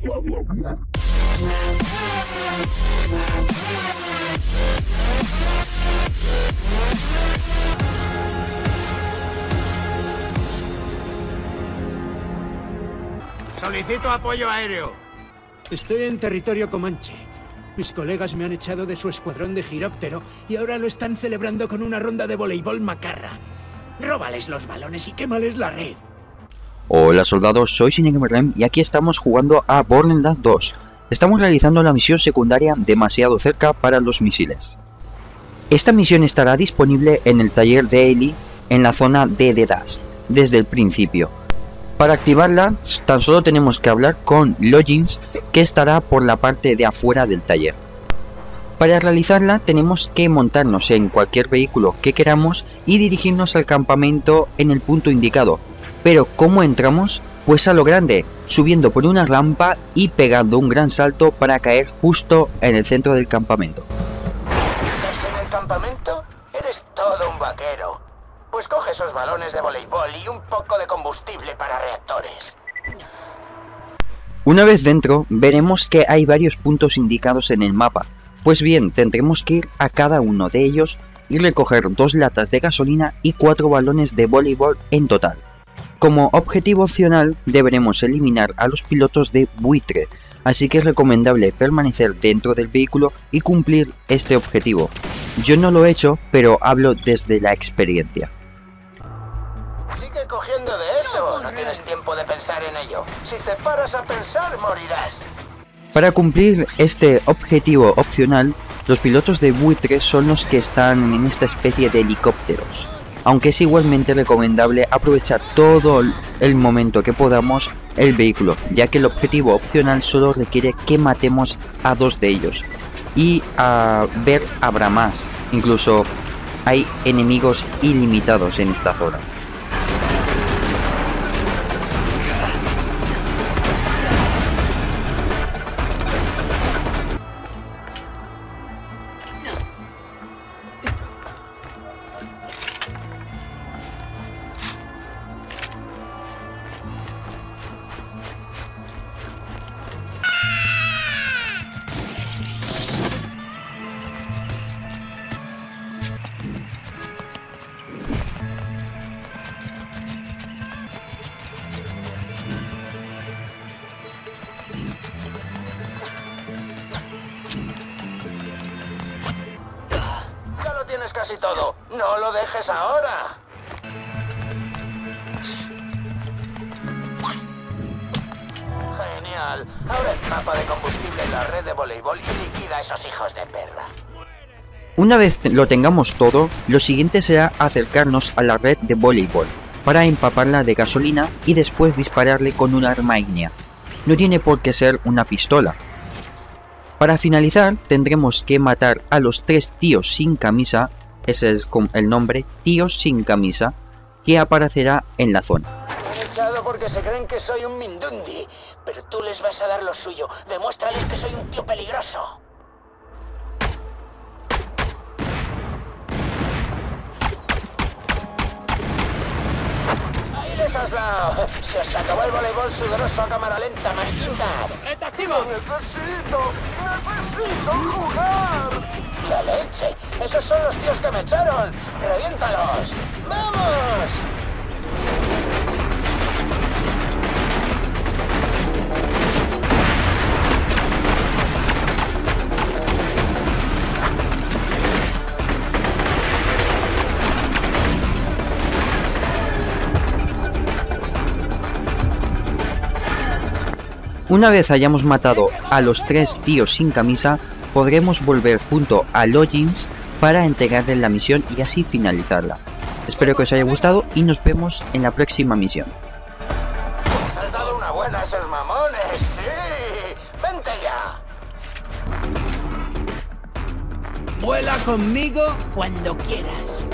Solicito apoyo aéreo. Estoy en territorio comanche. Mis colegas me han echado de su escuadrón de giróptero y ahora lo están celebrando con una ronda de voleibol macarra. Róbales los balones y quémales la red. Hola soldados, soy Cinegamerrem y aquí estamos jugando a Borderlands 2. Estamos realizando la misión secundaria demasiado cerca para los misiles. Esta misión estará disponible en el taller de Ellie en la zona de The Dust, desde el principio. Para activarla tan solo tenemos que hablar con Logins, que estará por la parte de afuera del taller. Para realizarla tenemos que montarnos en cualquier vehículo que queramos y dirigirnos al campamento en el punto indicado. Pero ¿cómo entramos? Pues a lo grande, subiendo por una rampa y pegando un gran salto para caer justo en el centro del campamento. ¿Estás en el campamento? Eres todo un vaquero. Pues coge esos balones de voleibol y un poco de combustible para reactores. Una vez dentro, veremos que hay varios puntos indicados en el mapa. Pues bien, tendremos que ir a cada uno de ellos y recoger 2 latas de gasolina y 4 balones de voleibol en total. Como objetivo opcional, deberemos eliminar a los pilotos de buitre, así que es recomendable permanecer dentro del vehículo y cumplir este objetivo. Yo no lo he hecho, pero hablo desde la experiencia. Sigue cogiendo de eso, no tienes tiempo de pensar en ello. Si te paras a pensar, morirás. Para cumplir este objetivo opcional, los pilotos de buitre son los que están en esta especie de helicópteros, aunque es igualmente recomendable aprovechar todo el momento que podamos el vehículo, ya que el objetivo opcional solo requiere que matemos a 2 de ellos, y a ver habrá más, incluso hay enemigos ilimitados en esta zona. Casi todo. ¡No lo dejes ahora! Genial. Ahora el mapa de combustible en la red de voleibol y liquida a esos hijos de perra. Una vez lo tengamos todo, lo siguiente será acercarnos a la red de voleibol para empaparla de gasolina y después dispararle con un arma ígnea. No tiene por qué ser una pistola. Para finalizar, tendremos que matar a los 3 tíos sin camisa, ese es el nombre, tíos sin camisa, que aparecerá en la zona. Me han echado porque se creen que soy un mindundi, pero tú les vas a dar lo suyo. Demuéstrales que soy un tío peligroso. Ahí les has dado. Se os acabó el voleibol sudoroso a cámara lenta, manquitas. ¡Está activo! ¡Necesito jugar! ¡La leche! ¡Esos son los tíos que me echaron! ¡Reviéntalos! ¡Vamos! Una vez hayamos matado a los 3 tíos sin camisa, podremos volver junto a Logins para entregarle la misión y así finalizarla. Espero que os haya gustado y nos vemos en la próxima misión. ¡Les has dado una buena a esos mamones! ¡Sí! ¡Vente ya! Vuela conmigo cuando quieras.